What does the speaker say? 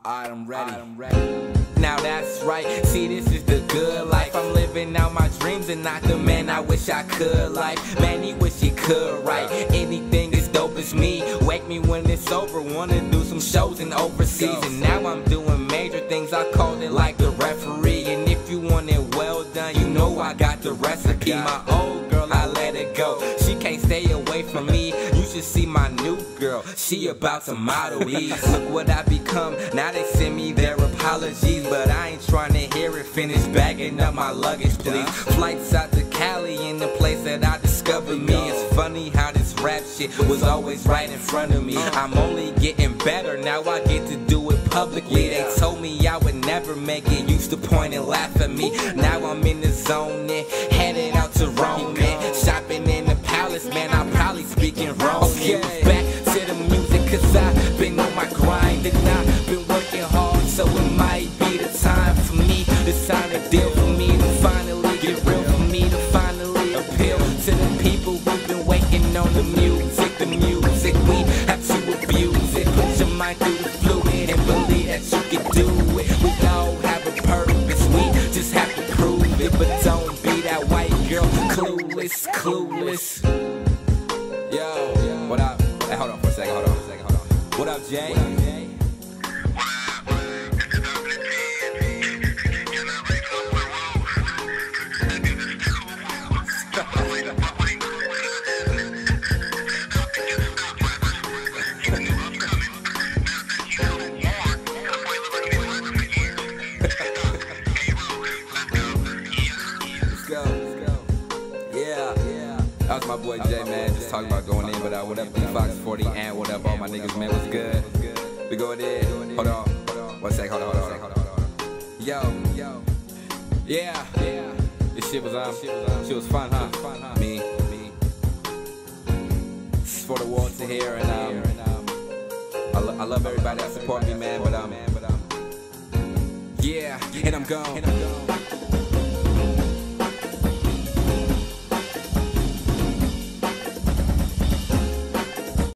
I'm ready. Now that's right, see this is the good life. I'm living out my dreams and not the man I wish I could life. Man, he wish he could write anything as dope as me. Wake me when it's over, wanna do some shows in overseas. And now I'm doing major things, I called it like the referee. And if you want it well done, you know I got the recipe. My old girl, I let it go, she can't stay away from me. You should see my new girl, she about to model these. Look what I become, now they send me their apologies. But I ain't trying to hear it, finish bagging up my luggage please. Flights out to Cali in the place that I discovered me. It's funny how this rap shit was always right in front of me. I'm only getting better, now I get to do it publicly. They told me I would never make it, used to point and laugh at me. Now I'm in the zone and headed out to Rome, man. Shopping in the palace, man, I'm probably speaking wrong. Okay, back to the music, cause I've been on my grind and I've been working hard, so it might be the time for me to sign a deal for me to finally get real, for me to finally appeal to the people who've been waiting on the music. The music, we have to abuse it. Put your mind through the fluid and believe that you can do it. We all have a purpose, we just have to prove it. But don't be that white girl, clueless, clueless. Yo, what up? Hey, hold on for a second, hold on. What up, Jay? That was my boy Jay, man, just talking about going in, but what up, Fox 40 and what up, all my niggas, man, what's good? We going in, hold on, one sec, hold on. Yo, yeah, this shit was fun, huh? Me. This is for the world to hear, and I love everybody that support me, man, but yeah, and I'm gone.